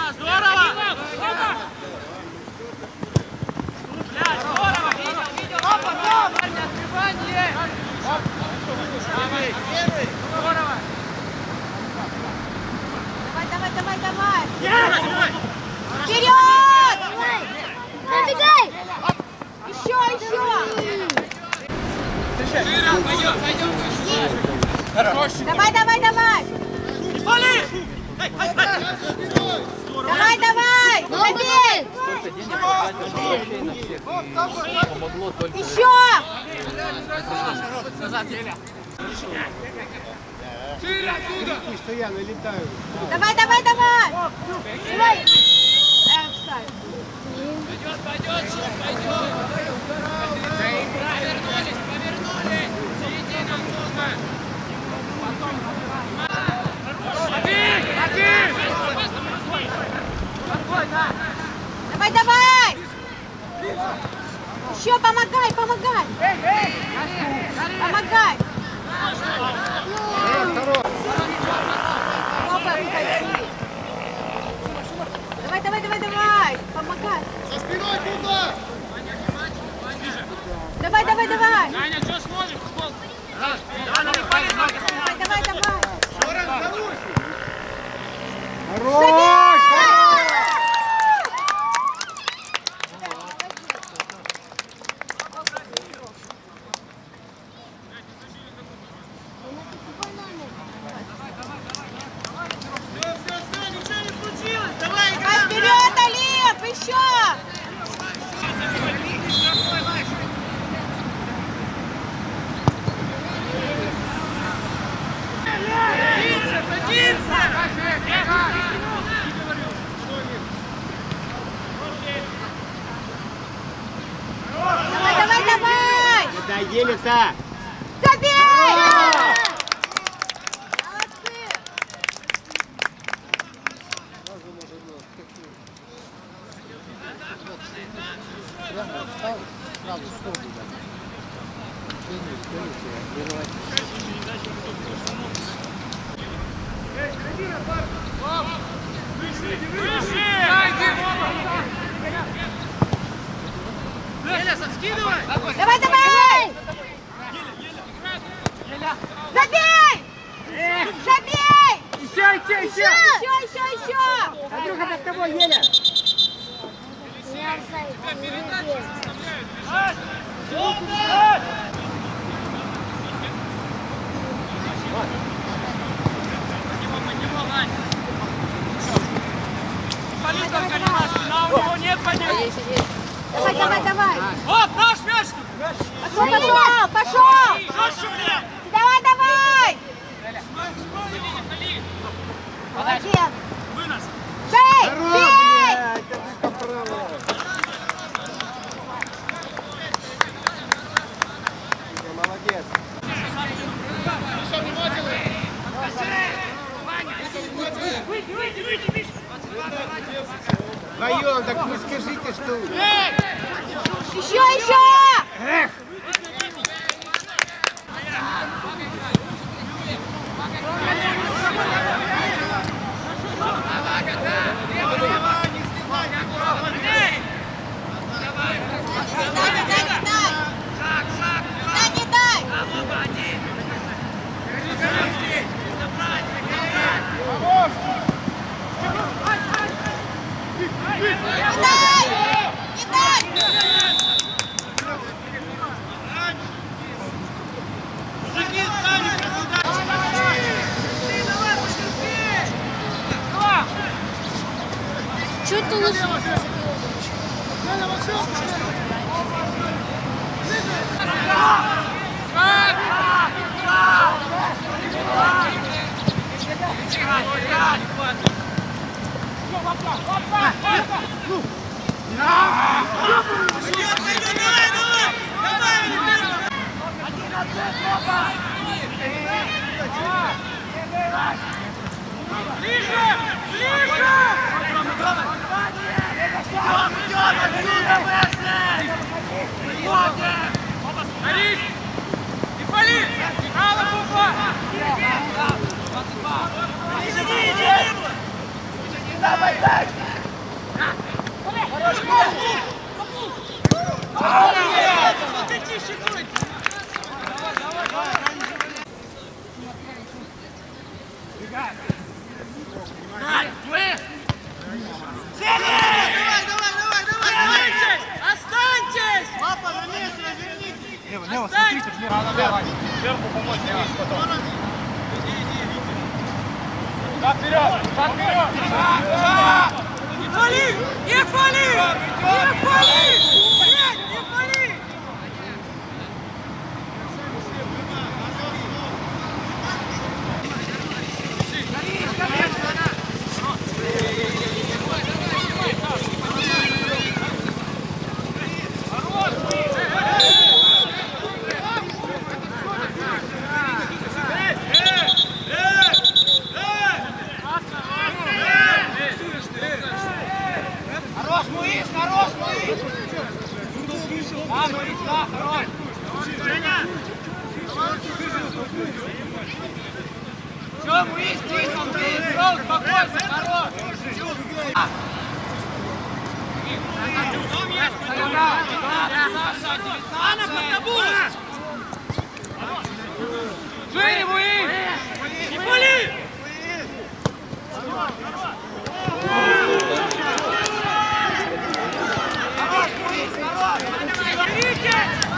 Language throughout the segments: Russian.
Здорово! Здорово! Видел! Опа, да! Открывание! Давай! Первый! Здорово! Давай! Вперед! Забегай! Еще! Пойдем! Давай! Не пали! Давай! Забей! Столько денег потратил вообще на всех и помогло только... Еще! Назад, Еля! Что я налетаю. Давай! Пойдет, повернулись! Середина нужна! Давай! Еще помогай! Помогай! Давай! Помогай! За спиной куда? Давай! Аня, что смотришь? Футбол! Давай! Хорош! Все, ничего не случилось! Давай, Давай вперед, Олег! Еще! Давай! Надоели-то! Забей! Еля, скидывай! Давай! Забей! Еще! Андрюха, под тобой, Еля! У него нет поднятия! Давай! Оп, наш мяч! Пошел! Жестче, блядь! Давай! Молодец! Вынос! Бей! Блядь, это право! Молодец! Вдвоем, так вы скажите, что... Еще! Эх! Чуть ты лысый? Давай, Останьтесь! Папа, на месте, развернитесь! Лево, смотрите, давай. Сверху помочь, потом. Шаг вперед! Шаг вперед! Не фали! Не фали! Не фали! Блядь, не фали! Хорош, Муис, хорош, Муис! Да, Муис, да, хорош! Все, Муис, тихо, Муис, Ролл, спокойно, хорош! Анна, под тобой! Шире, Муис! Не фали! Хорош, Муис, хорош! Берите!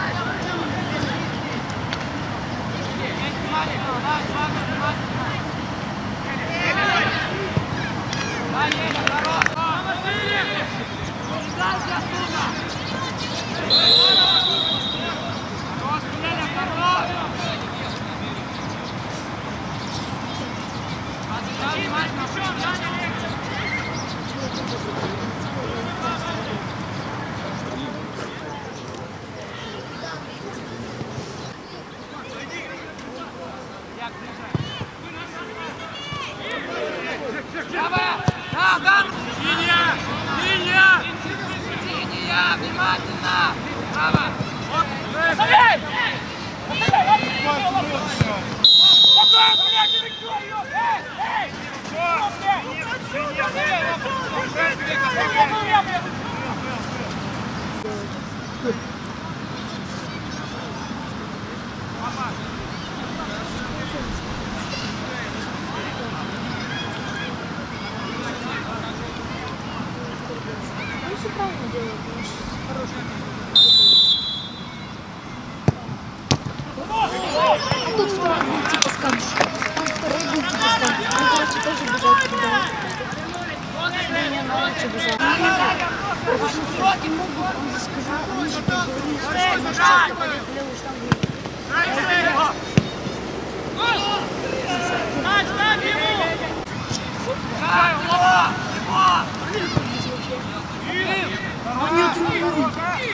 Линия! Линия! Линия, внимательно! Право! Оставляй! Какой, блядь, ты что, её? Эй! Ну, все правильно делает, он же хороший. А тут второй был типа скамш. Тут второй был типа скамш. Он, короче, тоже бежал туда. Меня на лучше бежал. И могут, он же сказал, он же говорил, что наш часто пойдет в левую штангу. Ставь ему! Они отрубили.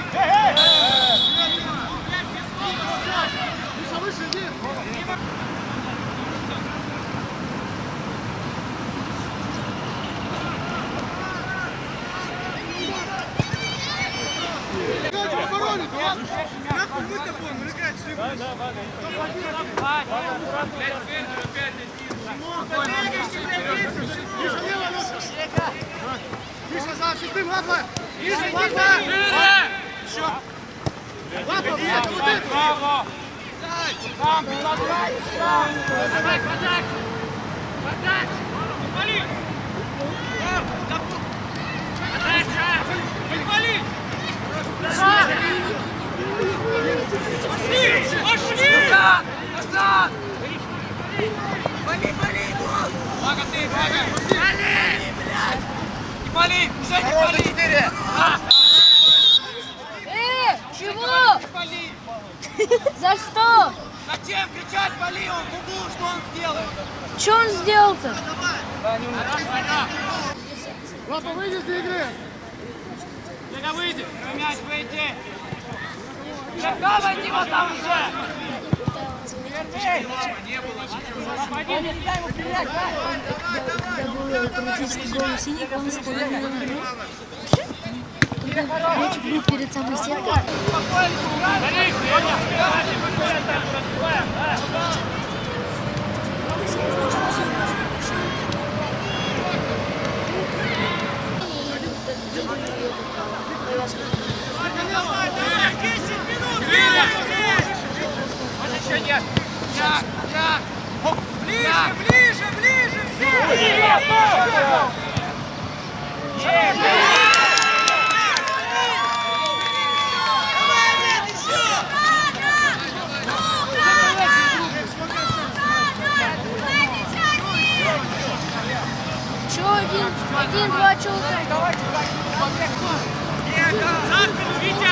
Тише, за шестым, Ладва! Тише, Шире! Ладва! Ладва, Браво! там, предлагай! Давай, подать! Подать! Вали! Подача! Вали! Пошли! Пошли! Назад! Назад! Вали, вали, гол! Бага ты, бага! Вали! Не вали! Уже не вали! Чего? Вали! За что? Зачем кричать вали? Он губу, что он сделает? Что он сделал-то? Ладно, выйди из игры! Бега, выйди! Мяч выйти! Легко войти вот там уже! Когда был политический голос синий, он стоял на игру. Когда мяч был перед самой сеткой. Ближе, ближе, ближе! Чё, один-два человека? Витя!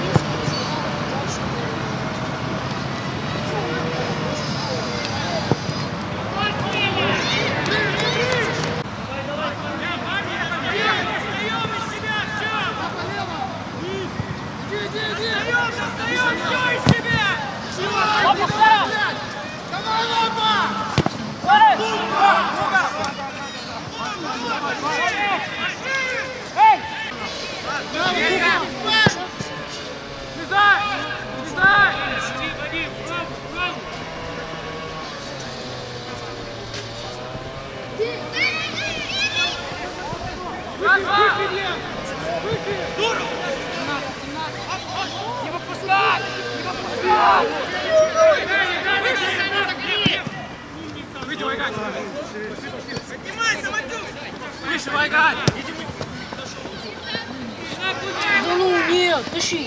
Не выпускать! Не выпускать! Выйди, Вайгань! Поднимайся, Матюк! Выше, Вайгань! Да ну нет, тащи.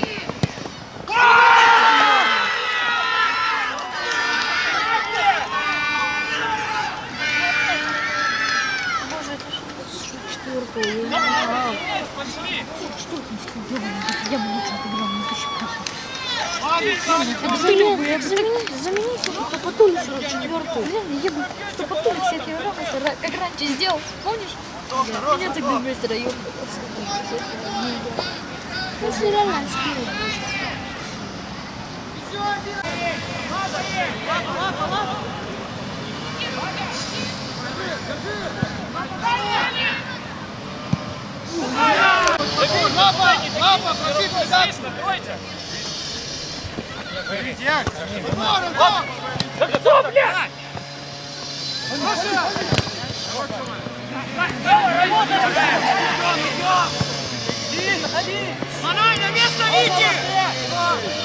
Боже, это что четвертое? Я не знаю. Что это? Я бы лучше отыграл, не тащи так замени Топотуль сразу четвертую. Блин, я бы Топотуль всех играл, как раньше сделал, помнишь? Меня тогда быстро ёбнул. Просто реально скинул. Лапа, проси, присадься! Кто, блядь? Манай, на место Вити!